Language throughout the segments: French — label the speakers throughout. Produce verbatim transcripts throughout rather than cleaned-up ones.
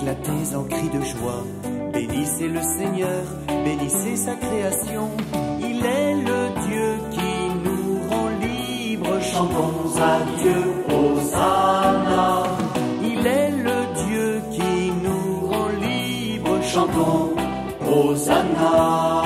Speaker 1: éclatez en cris de joie. Bénissez le Seigneur, bénissez sa création. Il est le Dieu qui nous rend libres. Chantons à Dieu, Hosanna. Il est le Dieu qui nous rend libres. Chantons Hosanna.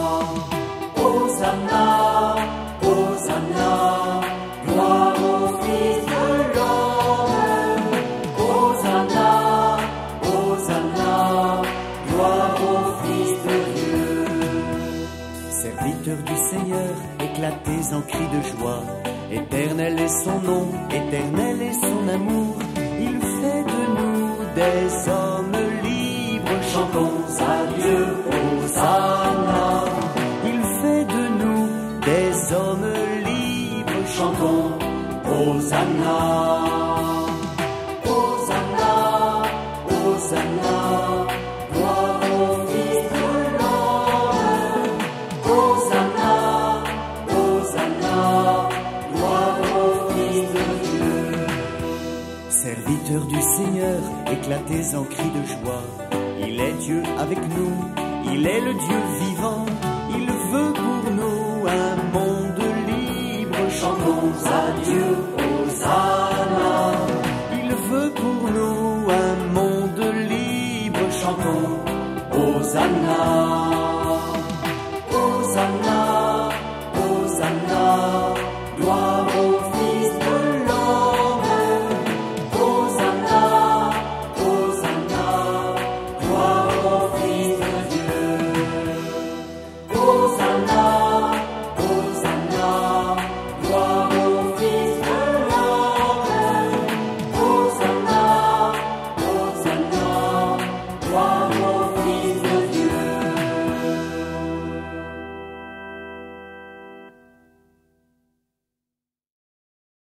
Speaker 1: Hosanna, Hosanna, gloire au Fils de l'homme. Hosanna, Hosanna, gloire au Fils de Dieu. Serviteurs du Seigneur, éclatez en cris de joie. Éternel est son nom, éternel est son amour. Il fait de nous des hommes libres. Chantons à Dieu, Hosanna. Il fait de nous des hommes libres. Chantons Hosanna. Hosanna, Hosanna, gloire au Fils de l'homme. Hosanna, Hosanna, gloire au Fils de Dieu. Serviteurs du Seigneur, éclatez en cris de joie. Il est Dieu avec nous, il est le Dieu vivant. Il veut pour nous un monde libre. Chantons à Dieu, Hosanna. Il veut pour nous un monde libre. Chantons Hosanna. Hosanna, Hosanna, gloire au Fils de l'homme. Hosanna, Hosanna, gloire au Fils de Dieu. Hosanna, Hosanna, gloire au Fils de l'homme. Hosanna, Hosanna, gloire